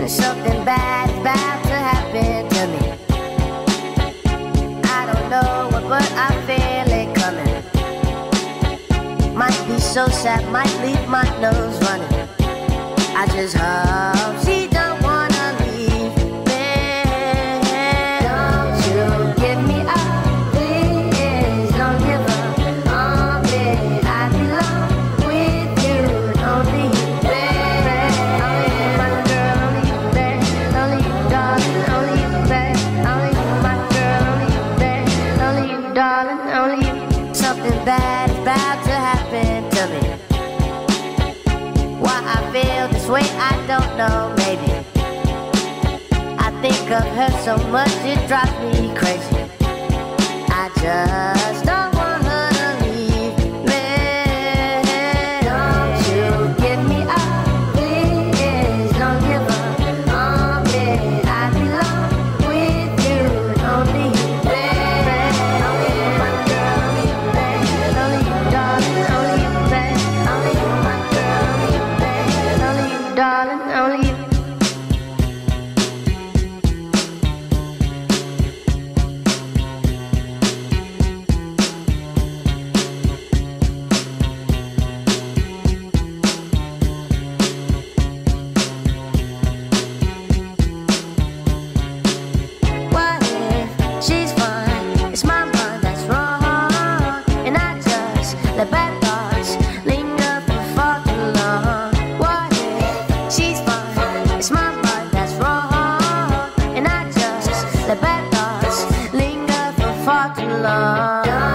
Something bad is about to happen to me. I don't know what, but I feel it coming. Might be so sad, might leave my nose running. I just hope she don't wanna leave me. Don't you give me up, please. Don't give up on me. I belong with you, only you, baby. Only you, my girl, only you, baby. Only you, darling, only you, baby. Only you, my girl, only you, baby. Only you, darling, only you. Something bad is about to happen to me. Why I feel this way, I don't know, maybe. I think of her so much, it drives me crazy. I just don't want her to leave me. Don't you give me up, please. Don't give up on me. I belong with you, only you, baby. Only you, my girl, only you, baby. Only you, darling, only you, baby. Only you, my girl, only you, baby. Only you, darling, only you. What if she's fine? It's my mind that's wrong, and I just let bad thoughts linger for far too long. What if she's fine? It's my mind that's wrong, and I just let bad thoughts linger for far too long.